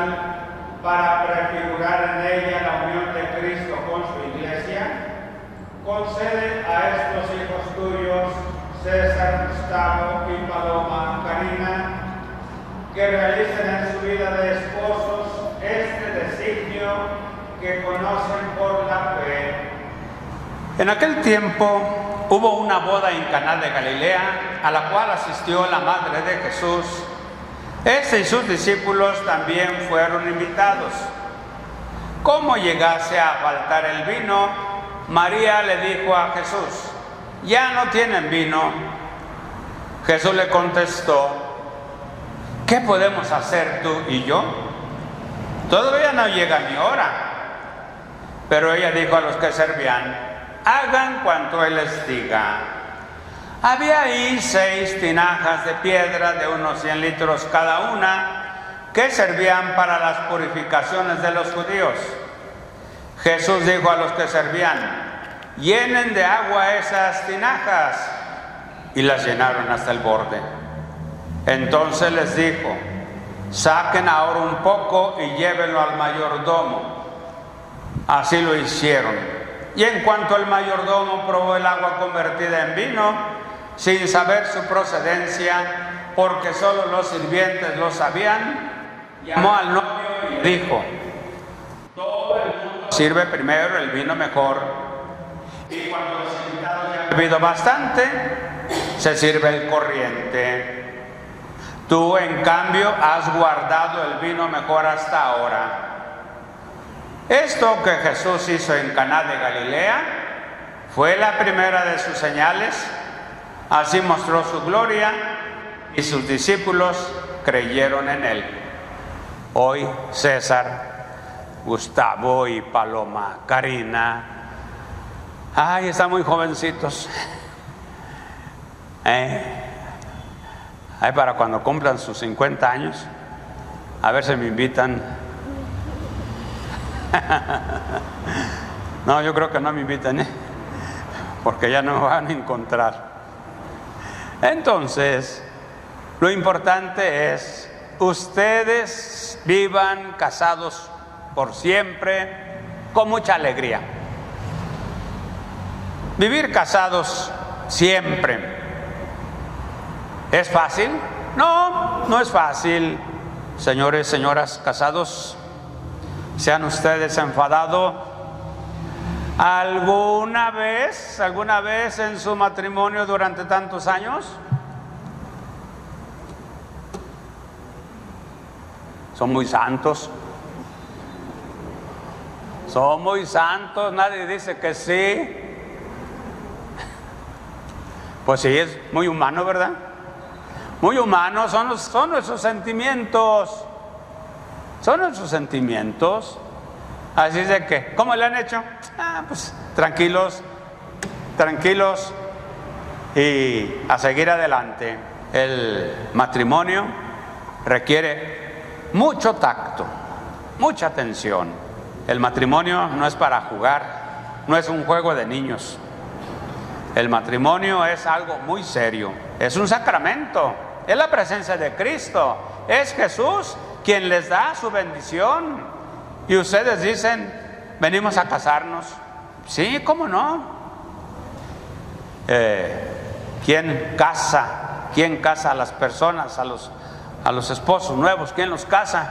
bautismal para prefigurar en ella la unión de Cristo con su Iglesia, concede a estos hijos tuyos, César, Gustavo y Paloma Karina, que realicen en su vida de esposos este designio que conocen por la fe. En aquel tiempo hubo una boda en Caná de Galilea, a la cual asistió la madre de Jesús. Este y sus discípulos también fueron invitados. Como llegase a faltar el vino, María le dijo a Jesús: ya no tienen vino. Jesús le contestó: ¿qué podemos hacer tú y yo? Todavía no llega mi hora. Pero ella dijo a los que servían: hagan cuanto él les diga. Había ahí 6 tinajas de piedra de unos 100 litros cada una, que servían para las purificaciones de los judíos. Jesús dijo a los que servían: llenen de agua esas tinajas, y las llenaron hasta el borde. Entonces les dijo: saquen ahora un poco y llévenlo al mayordomo. Así lo hicieron. Y en cuanto el mayordomo probó el agua convertida en vino, sin saber su procedencia, porque solo los sirvientes lo sabían, llamó al novio y le dijo: todo el mundo sirve primero el vino mejor, y cuando los invitados ya han bebido bastante, se sirve el corriente. Tú, en cambio, has guardado el vino mejor hasta ahora. Esto que Jesús hizo en Caná de Galilea fue la primera de sus señales. Así mostró su gloria y sus discípulos creyeron en él. Hoy César, Gustavo y Paloma Karina, ay, están muy jovencitos. Ay, para cuando cumplan sus 50 años, a ver si me invitan. No, yo creo que no me invitan, porque ya no me van a encontrar. Entonces, lo importante es: ustedes vivan casados por siempre, con mucha alegría. Vivir casados siempre. ¿Es fácil? No, no es fácil. Señores, señoras casados, ¿se han ustedes enfadado alguna vez en su matrimonio durante tantos años? Son muy santos. Son muy santos, nadie dice que sí. Pues sí, es muy humano, ¿verdad? Muy humano, son nuestros sentimientos. Son nuestros sentimientos. Así es de que, ¿cómo le han hecho? Pues tranquilos, tranquilos y a seguir adelante. El matrimonio requiere mucho tacto, mucha atención. El matrimonio no es para jugar, no es un juego de niños. El matrimonio es algo muy serio, es un sacramento, es la presencia de Cristo, es Jesús quien les da su bendición. Y ustedes dicen: venimos a casarnos. Sí, ¿cómo no? ¿Quién casa? ¿Quién casa a las personas, a los esposos nuevos? ¿Quién los casa?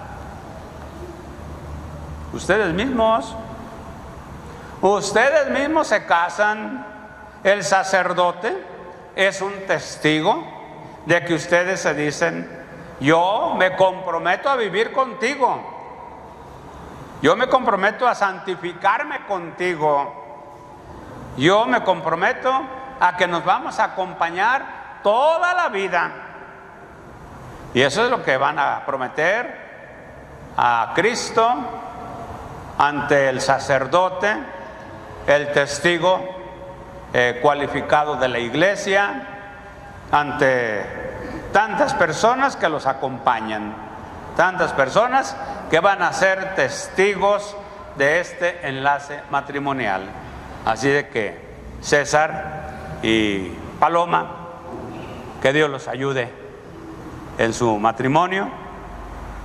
Ustedes mismos. Ustedes mismos se casan. El sacerdote es un testigo de que ustedes se dicen: yo me comprometo a vivir contigo. Yo me comprometo a santificarme contigo. Yo me comprometo a que nos vamos a acompañar toda la vida. Y eso es lo que van a prometer a Cristo ante el sacerdote, el testigo cualificado de la iglesia, ante tantas personas que los acompañan, tantas personas que van a ser testigos de este enlace matrimonial. Así de que César y Paloma, que Dios los ayude en su matrimonio,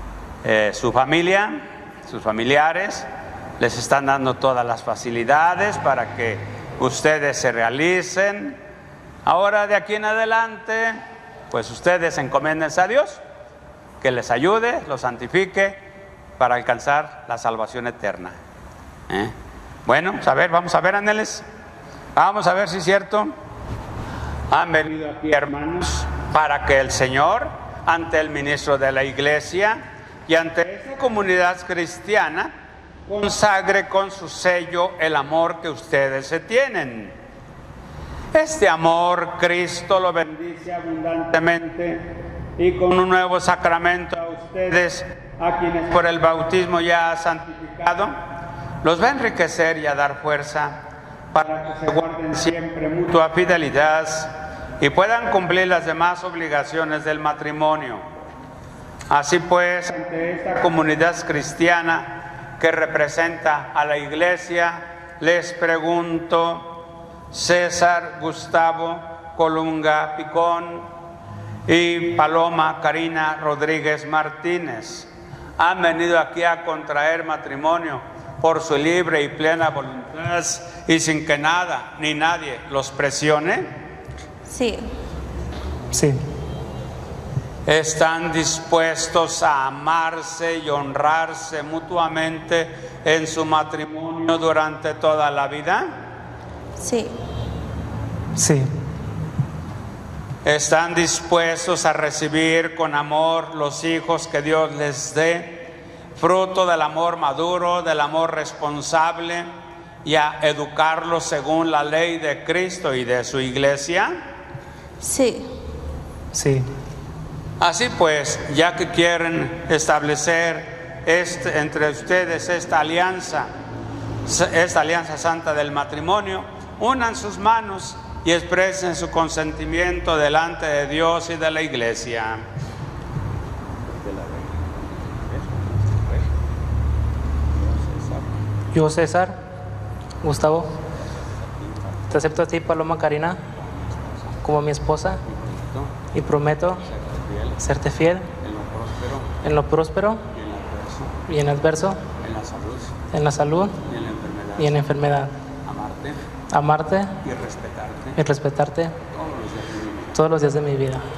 su familia, sus familiares, les están dando todas las facilidades para que ustedes se realicen. Ahora de aquí en adelante, pues ustedes encomiéndense a Dios, que les ayude, los santifique para alcanzar la salvación eterna. Bueno, vamos a ver, ángeles. Vamos a ver si es cierto. Han venido aquí, hermanos, para que el Señor, ante el ministro de la iglesia y ante esta comunidad cristiana, consagre con su sello el amor que ustedes se tienen. Este amor Cristo lo bendice abundantemente y con un nuevo sacramento a ustedes, a quienes por el bautismo ya ha santificado, los va a enriquecer y a dar fuerza para que se guarden siempre mutua fidelidad y puedan cumplir las demás obligaciones del matrimonio. Así pues, ante esta comunidad cristiana que representa a la iglesia, les pregunto: César Gustavo Colunga Picón y Paloma Karina Rodríguez Martínez, ¿han venido aquí a contraer matrimonio por su libre y plena voluntad y sin que nada ni nadie los presione? Sí. Sí. ¿Están dispuestos a amarse y honrarse mutuamente en su matrimonio durante toda la vida? Sí. Sí. ¿Están dispuestos a recibir con amor los hijos que Dios les dé, fruto del amor maduro, del amor responsable, y a educarlos según la ley de Cristo y de su iglesia? Sí. Sí. Así pues, ya que quieren establecer entre ustedes esta alianza santa del matrimonio, unan sus manos y expresen su consentimiento delante de Dios y de la iglesia. Yo, César Gustavo, te acepto a ti, Paloma Karina, como mi esposa y prometo serte fiel en lo próspero y en lo adverso, en la salud y en la enfermedad, amarte y respetarte todos los días de mi vida.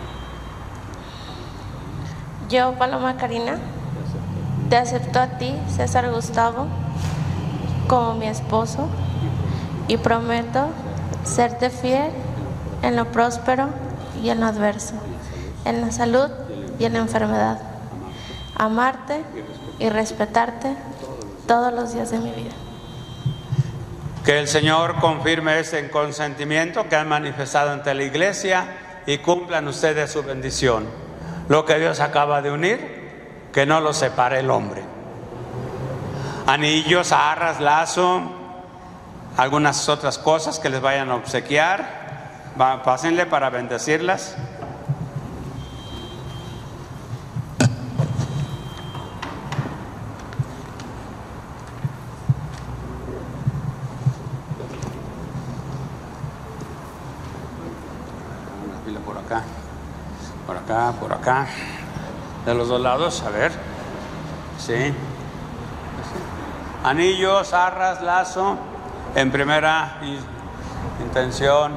Yo, Paloma Karina, te acepto a ti, César Gustavo, como mi esposo y prometo serte fiel en lo próspero y en lo adverso, en la salud y en la enfermedad, amarte y respetarte todos los días de mi vida. Que el Señor confirme este consentimiento que han manifestado ante la iglesia y cumplan ustedes su bendición. Lo que Dios acaba de unir, que no lo separe el hombre. Anillos, arras, lazo, algunas otras cosas que les vayan a obsequiar, pásenle para bendecirlas. Por acá, de los dos lados, a ver, sí. Anillos, arras, lazo, en primera intención.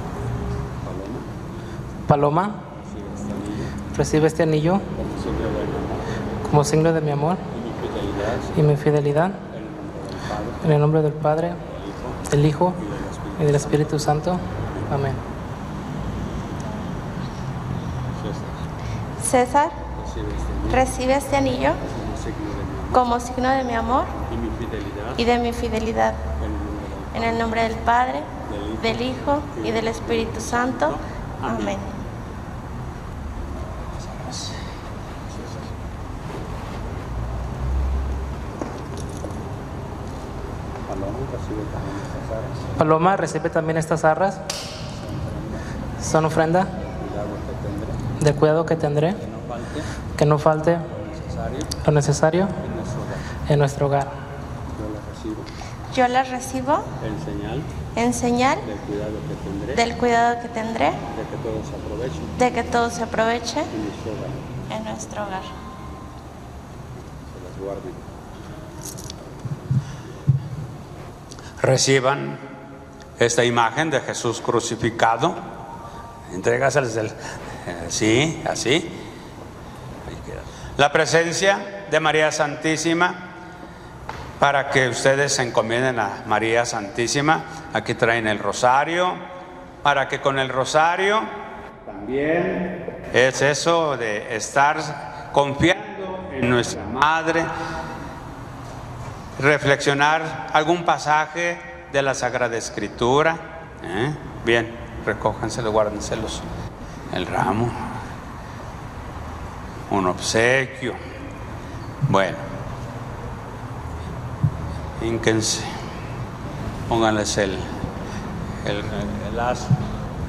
Paloma, recibe este anillo como signo de mi amor y mi fidelidad, en el nombre del Padre, del Hijo y del Espíritu Santo. Amén. César, recibe este anillo como signo de mi amor y de mi fidelidad, en el nombre del Padre, del Hijo y del Espíritu Santo. Amén. Paloma, recibe también estas arras. Son ofrenda del cuidado que tendré, que no falte lo necesario en nuestro hogar. Yo las recibo en señal del cuidado que tendré, de que todo se aproveche en nuestro hogar. Reciban esta imagen de Jesús crucificado. Entrégaseles sí, así. La presencia de María Santísima, para que ustedes se encomienden a María Santísima. Aquí traen el rosario, para que con el rosario también es eso de estar confiando en nuestra Madre, reflexionar algún pasaje de la Sagrada Escritura. Bien, recójanselos, guárdenselos. El ramo, un obsequio. Bueno, hínquense, pónganles el lazo.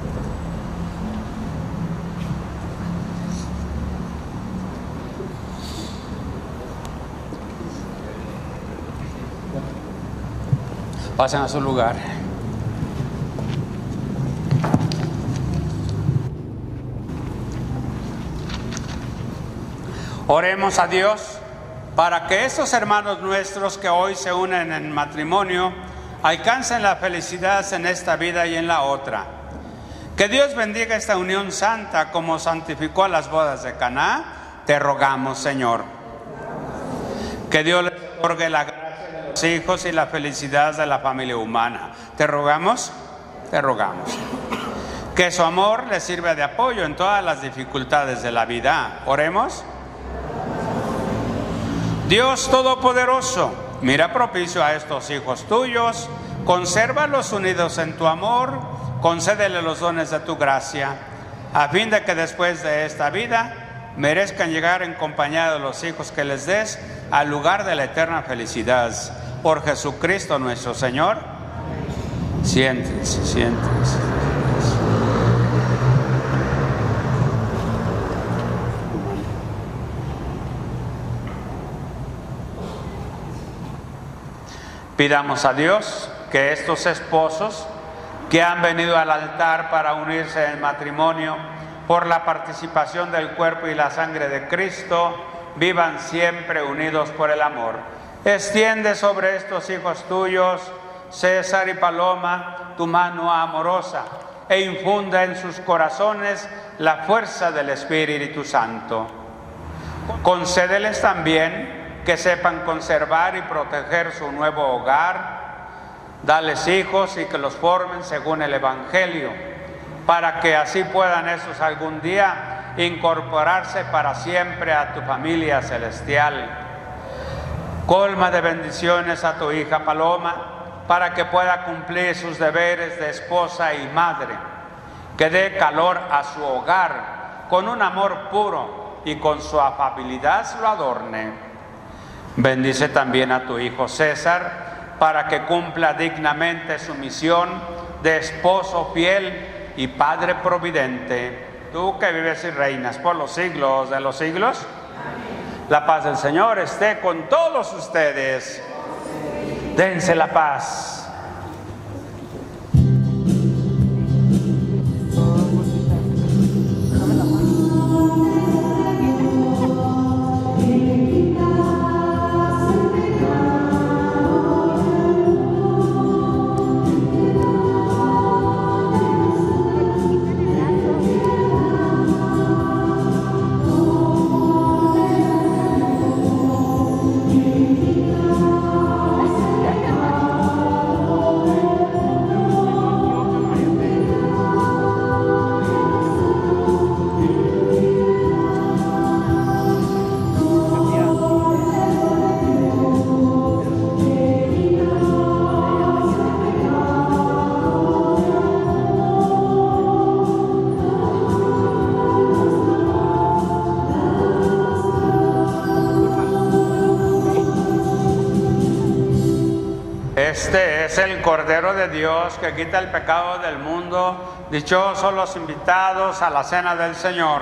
Pasen a su lugar. Oremos a Dios para que estos hermanos nuestros que hoy se unen en matrimonio alcancen la felicidad en esta vida y en la otra. Que Dios bendiga esta unión santa como santificó a las bodas de Caná. Te rogamos, Señor. Que Dios les otorgue la gracia de los hijos y la felicidad de la familia humana. Te rogamos, te rogamos. Que su amor les sirva de apoyo en todas las dificultades de la vida. Oremos. Dios Todopoderoso, mira propicio a estos hijos tuyos, consérvalos unidos en tu amor, concédele los dones de tu gracia, a fin de que después de esta vida merezcan llegar en compañía de los hijos que les des al lugar de la eterna felicidad. Por Jesucristo nuestro Señor. Siéntense, siéntense. Pidamos a Dios que estos esposos que han venido al altar para unirse en matrimonio por la participación del cuerpo y la sangre de Cristo, vivan siempre unidos por el amor. Extiende sobre estos hijos tuyos, César y Paloma, tu mano amorosa e infunda en sus corazones la fuerza del Espíritu Santo. Concédeles también que sepan conservar y proteger su nuevo hogar. Dales hijos y que los formen según el Evangelio, para que así puedan esos algún día incorporarse para siempre a tu familia celestial. Colma de bendiciones a tu hija Paloma, para que pueda cumplir sus deberes de esposa y madre. Que dé calor a su hogar con un amor puro y con su afabilidad lo adorne. Bendice también a tu hijo César, para que cumpla dignamente su misión de esposo fiel y padre providente. Tú que vives y reinas por los siglos de los siglos. Amén. La paz del Señor esté con todos ustedes. Dense la paz. Este es el Cordero de Dios que quita el pecado del mundo. Dichosos los invitados a la cena del Señor.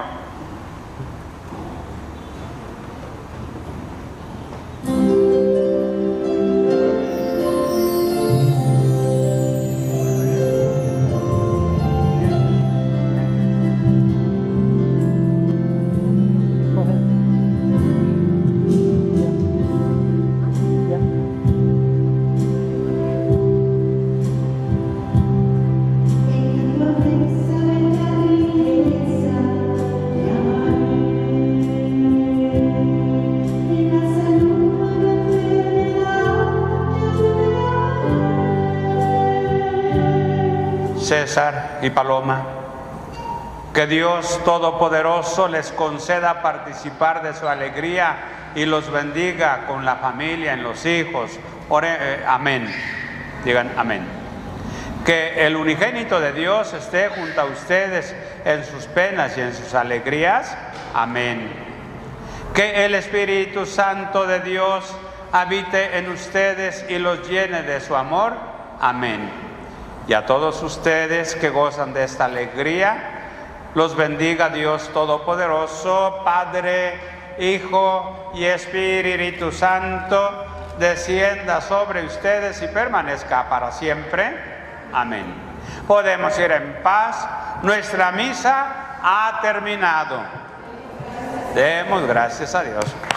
César y Paloma. Que Dios Todopoderoso les conceda participar de su alegría y los bendiga con la familia, en los hijos. Amén. Digan amén. Que el unigénito de Dios esté junto a ustedes en sus penas y en sus alegrías. Amén. Que el Espíritu Santo de Dios habite en ustedes y los llene de su amor. Amén. Y a todos ustedes que gozan de esta alegría, los bendiga Dios Todopoderoso, Padre, Hijo y Espíritu Santo, descienda sobre ustedes y permanezca para siempre. Amén. Podemos ir en paz. Nuestra misa ha terminado. Demos gracias a Dios.